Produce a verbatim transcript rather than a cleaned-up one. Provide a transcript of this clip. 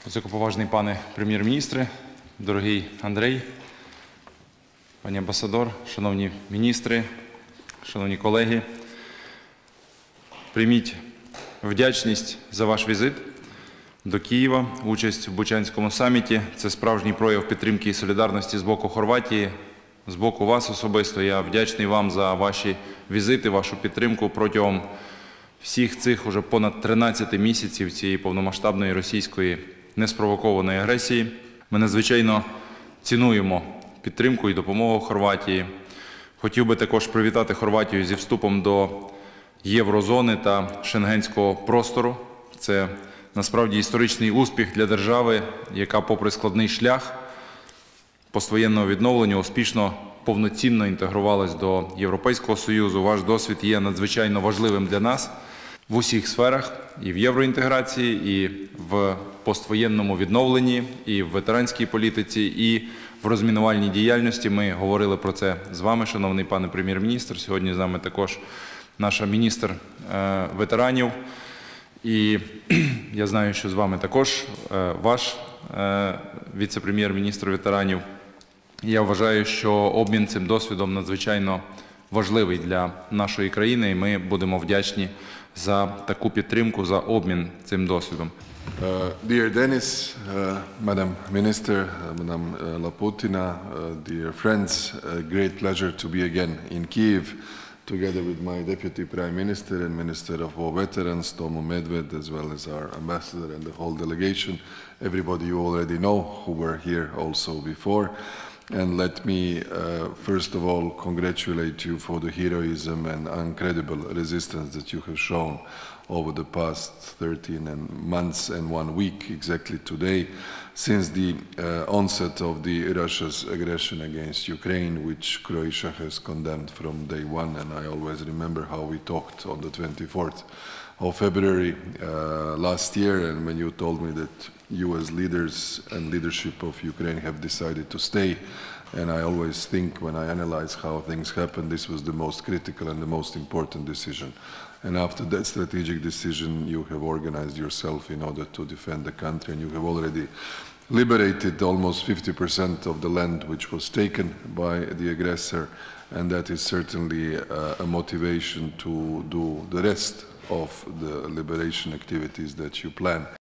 Високоповажний пане прем'єр-міністре, дорогий Андрій, пані амбасадор, шановні міністри, шановні колеги, прийміть вдячність за ваш візит до Києва, участь в Бучанському саміті. Це справжній прояв підтримки і солідарності з боку Хорватії, з боку вас особисто. Я вдячний вам за ваші візити, вашу підтримку протягом всіх цих уже понад тринадцяти місяців цієї повномасштабної російської неспровокованої агресії. Ми надзвичайно цінуємо підтримку і допомогу Хорватії. Хотів би також привітати Хорватію зі вступом до єврозони та шенгенського простору. Це насправді історичний успіх для держави, яка попри складний шлях поствоєнного відновлення успішно, повноцінно інтегрувалась до Європейського Союзу. Ваш досвід є надзвичайно важливим для нас в усіх сферах, і в євроінтеграції, і в поствоєнному відновленні, і в ветеранській політиці, і в розмінувальній діяльності. Ми говорили про це з вами, шановний пане прем'єр-міністр. Сьогодні з нами також наша міністр ветеранів. І я знаю, що з вами також ваш віце-прем'єр-міністр ветеранів. Я вважаю, що обмін цим досвідом надзвичайно важливий для нашої країни, і ми будемо вдячні за таку підтримку, за обмін цим досвідом. Uh, dear Denis, uh, Madam Minister, uh, Madam uh, Laputina, uh, dear friends, uh, great pleasure to be again in Kyiv, together with my Deputy Prime Minister and Minister of War Veterans, Tomo Medved, as well as our ambassador and the whole delegation, everybody you already know who were here also before. And let me uh, first of all congratulate you for the heroism and incredible resistance that you have shown over the past thirteen months and one week, exactly today, since the uh, onset of the Russia's aggression against Ukraine, which Croatia has condemned from day one. And I always remember how we talked on the twenty-fourth of February uh, last year, and when you told me that you as leaders and leadership of Ukraine have decided to stay. And I always think, when I analyze how things happen, this was the most critical and the most important decision. And after that strategic decision, you have organized yourself in order to defend the country, and you have already liberated almost fifty percent of the land which was taken by the aggressor, and that is certainly uh, a motivation to do the rest of the liberation activities that you plan.